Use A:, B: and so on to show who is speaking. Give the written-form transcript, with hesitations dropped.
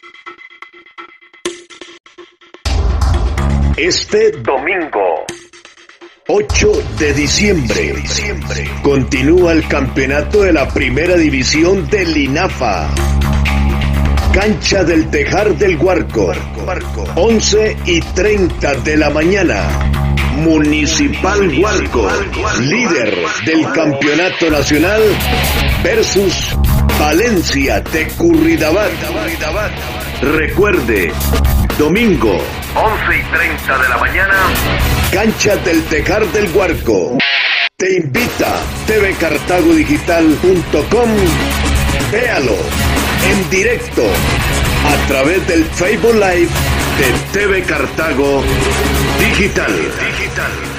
A: Este domingo, 8 de diciembre, continúa el campeonato de la Primera División del INAFA. Cancha del Tejar del Guarco, 11:30 de la mañana. Municipal Guarco, líder del campeonato nacional, versus Valencia de Curridabat. Recuerde, domingo, 11:30 de la mañana, Cancha del Tejar del Guarco. Te invita tvcartagodigital.com. Véalo en directo a través del Facebook Live de TV Cartago Digital.